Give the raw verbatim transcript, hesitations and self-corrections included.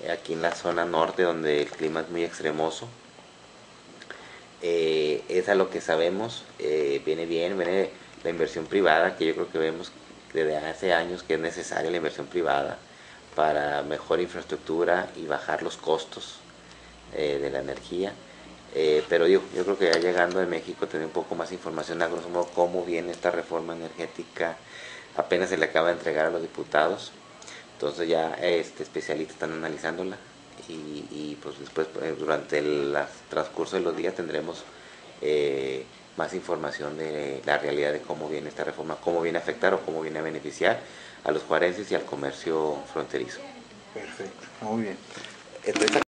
aquí en la zona norte donde el clima es muy extremoso. Eh, es a lo que sabemos, eh, viene bien, viene la inversión privada, que yo creo que vemos desde hace años que es necesaria la inversión privada para mejor infraestructura y bajar los costos eh, de la energía. Eh, pero yo, yo creo que ya llegando de México tener un poco más información a grosso modo cómo viene esta reforma energética, apenas se le acaba de entregar a los diputados, entonces ya este, especialistas están analizándola y, y pues después eh, durante el transcurso de los días tendremos eh, más información de la realidad de cómo viene esta reforma, cómo viene a afectar o cómo viene a beneficiar a los juarenses y al comercio fronterizo. Perfecto, muy bien. Estoy